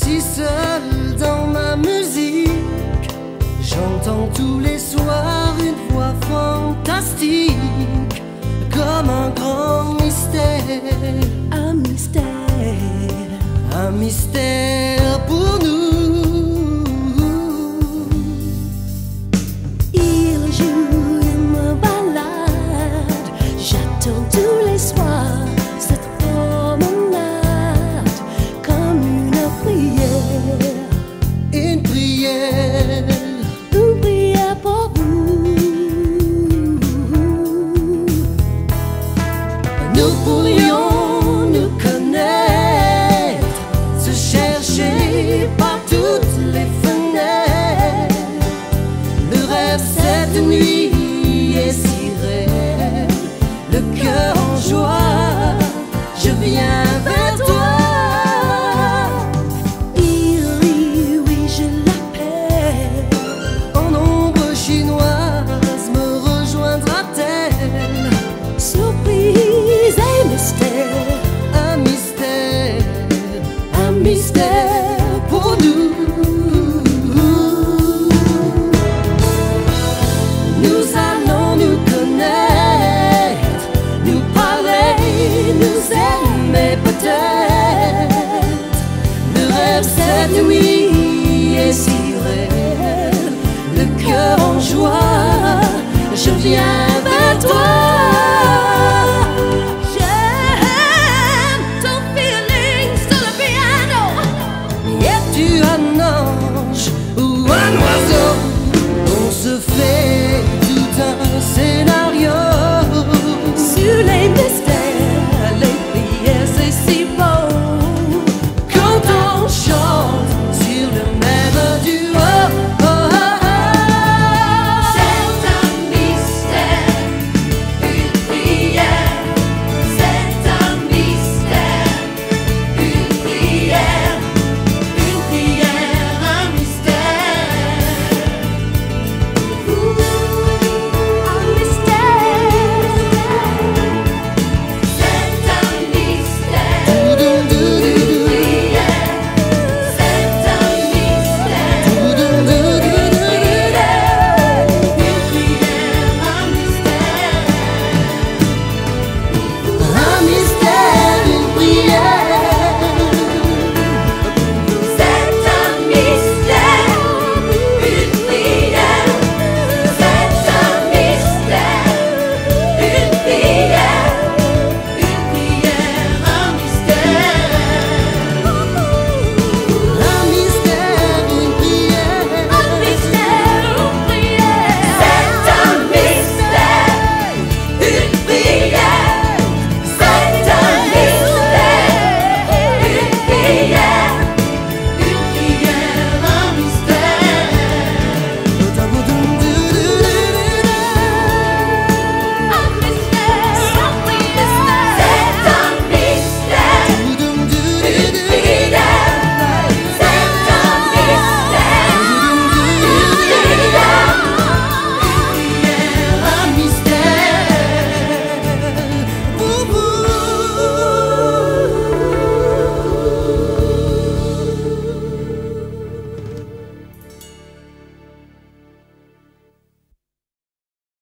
si seul dans ma musique. J'entends tous les soirs une voix fantastique, comme un grand mystère. Un mystère, un mystère pour nous. Il joue une balade, j'attends tous les soirs cette promenade, comme une prière. Une prière, une prière pour vous. Nous pourrions nous connaître, se chercher par toutes les fenêtres. Le rêve cette nuit est si réel, le cœur en joie, je viens vers toi. Il rit, oui je l'appelle, En ombre chinoise me rejoindra-t-elle? surprise et mystère, Un mystère, un mystère pour nous. Nous allons nous connaître, nous parler, nous aimer peut-être. Le rêve cette nuit